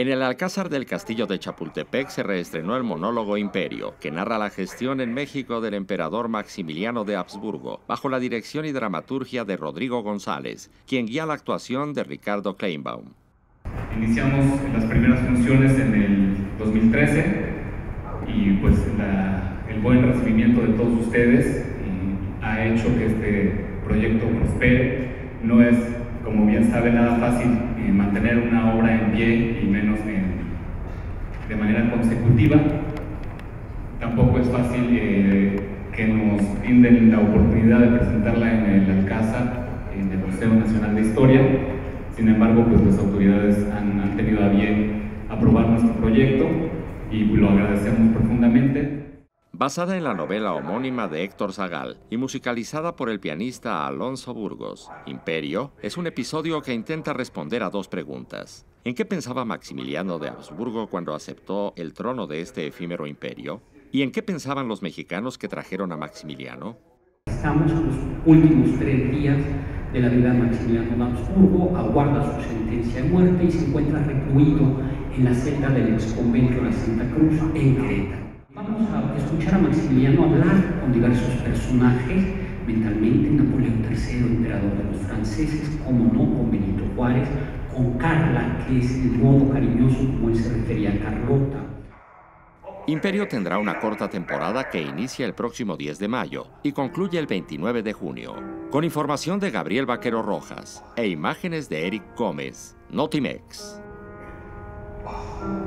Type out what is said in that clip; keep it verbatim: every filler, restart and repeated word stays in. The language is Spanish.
En el Alcázar del Castillo de Chapultepec se reestrenó el monólogo Imperio, que narra la gestión en México del emperador Maximiliano de Habsburgo, bajo la dirección y dramaturgia de Rodrigo González, quien guía la actuación de Ricardo Kleinbaum. Iniciamos las primeras funciones en el dos mil trece y pues la, el buen recibimiento de todos ustedes ha hecho que este proyecto prospere. No es, como bien sabe, nada fácil eh, mantener una obra en pie y menos en, de manera consecutiva. Tampoco es fácil eh, que nos brinden la oportunidad de presentarla en el Alcázar, en el Museo Nacional de Historia. Sin embargo, pues las autoridades han, han tenido a bien aprobar nuestro proyecto y lo agradecemos profundamente. Basada en la novela homónima de Héctor Zagal y musicalizada por el pianista Alonso Burgos, Imperio es un episodio que intenta responder a dos preguntas. ¿En qué pensaba Maximiliano de Habsburgo cuando aceptó el trono de este efímero imperio? ¿Y en qué pensaban los mexicanos que trajeron a Maximiliano? Estamos en los últimos tres días de la vida de Maximiliano de Habsburgo, aguarda su sentencia de muerte y se encuentra recluido en la celda del exconvento de la Santa Cruz en Querétaro. Vamos a escuchar a Maximiliano hablar con diversos personajes, mentalmente Napoleón tercero, emperador de los franceses, como no, con Benito Juárez, con Carla, que es el modo cariñoso como él se refería a Carlota. Imperio tendrá una corta temporada que inicia el próximo diez de mayo y concluye el veintinueve de junio. Con información de Gabriel Vaquero Rojas e imágenes de Eric Gómez, Notimex.